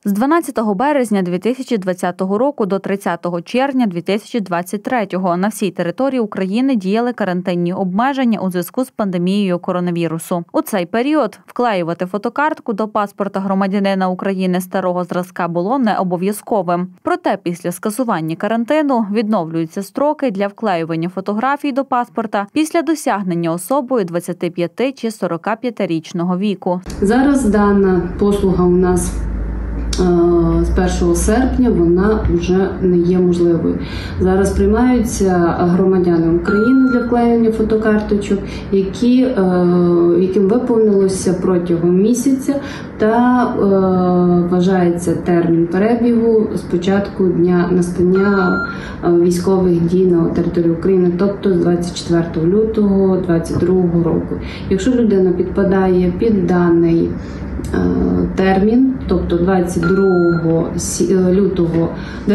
З 12 березня 2020 року до 30 червня 2023 на всій території України діяли карантинні обмеження у зв'язку з пандемією коронавірусу. У цей період вклеювати фотокартку до паспорта громадянина України старого зразка було не обов'язковим. Проте після скасування карантину відновлюються строки для вклеювання фотографій до паспорта після досягнення особою 25 чи 45-річного віку. Зараз дана послуга у нас з 1 серпня вона вже не є можливою. Зараз приймаються громадяни України для вклеювання фотокарточок, яким виповнилося протягом місяця, та вважається термін перебігу з початку дня настання військових дій на території України, тобто з 24 лютого 2022 року. Якщо людина підпадає під даний термін, тобто 24 лютого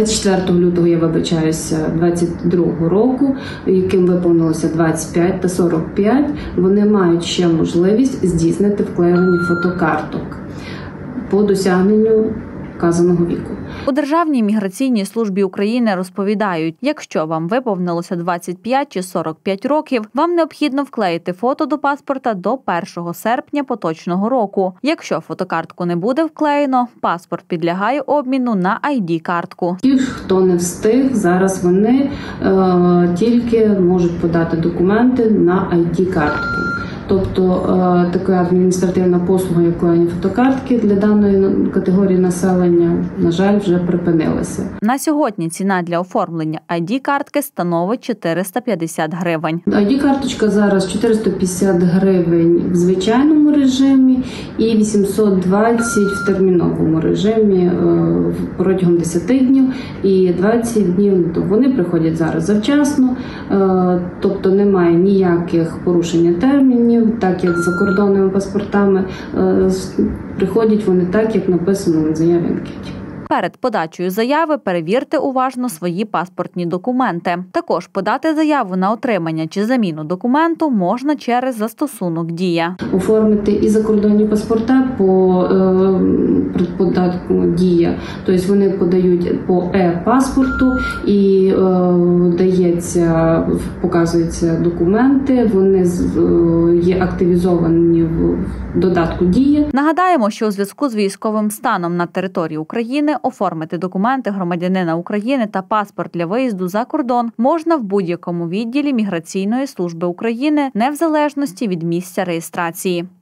2022 року, яким виповнилося 25 та 45, вони мають ще можливість здійснити вклеювання фотокарток по досягненню вказаного віку. У Державній міграційній службі України розповідають, якщо вам виповнилося 25 чи 45 років, вам необхідно вклеїти фото до паспорта до 1 серпня поточного року. Якщо фотокартку не буде вклеєно, паспорт підлягає обміну на ID-картку. Ті, хто не встиг, зараз вони тільки можуть подати документи на ID-картку. Тобто така адміністративна послуга, як вклеєння фотокартки для даної категорії населення, на жаль, вже припинилася. На сьогодні ціна для оформлення ID-картки становить 450 гривень. ID-карточка зараз 450 гривень в звичайному режимі і 820 в терміновому режимі протягом 10 днів і 20 днів. Вони приходять зараз завчасно, тобто немає ніяких порушення термінів, так як за закордонними паспортами, приходять вони так, як написано на заяві анкеті. Перед подачею заяви перевірте уважно свої паспортні документи. Також подати заяву на отримання чи заміну документу можна через застосунок «Дія». Оформити і закордонні паспорта по додатку «Дія». Тобто вони подають по e-паспорту і показуються документи, вони є активізовані в додатку «Дія». Нагадаємо, що у зв'язку з військовим станом на території України оформити документи громадянина України та паспорт для виїзду за кордон можна в будь-якому відділі Міграційної служби України, не в залежності від місця реєстрації.